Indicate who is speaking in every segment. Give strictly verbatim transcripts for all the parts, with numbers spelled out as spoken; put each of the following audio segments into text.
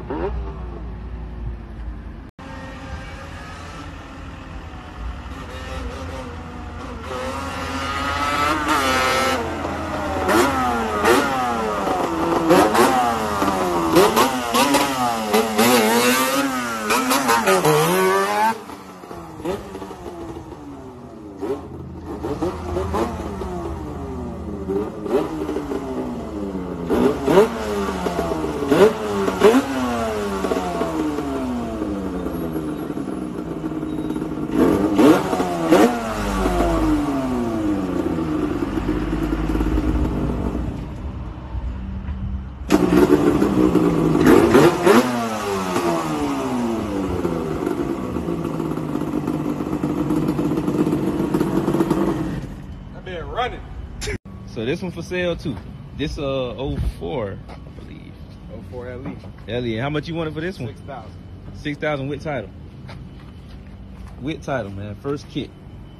Speaker 1: Running.
Speaker 2: So this one for sale too. This uh oh four, I believe.
Speaker 1: oh four L E.
Speaker 2: L E. How much you wanted for this one?
Speaker 1: six thousand.
Speaker 2: six thousand with title. With title, man. First kit.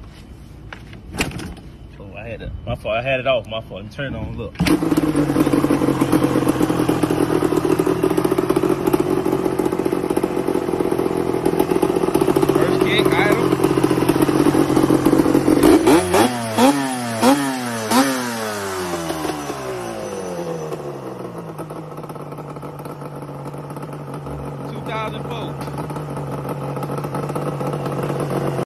Speaker 2: Oh, I had it. My fault. I had it off. My fault. Turn it on. Look. First kit item. two thousand four.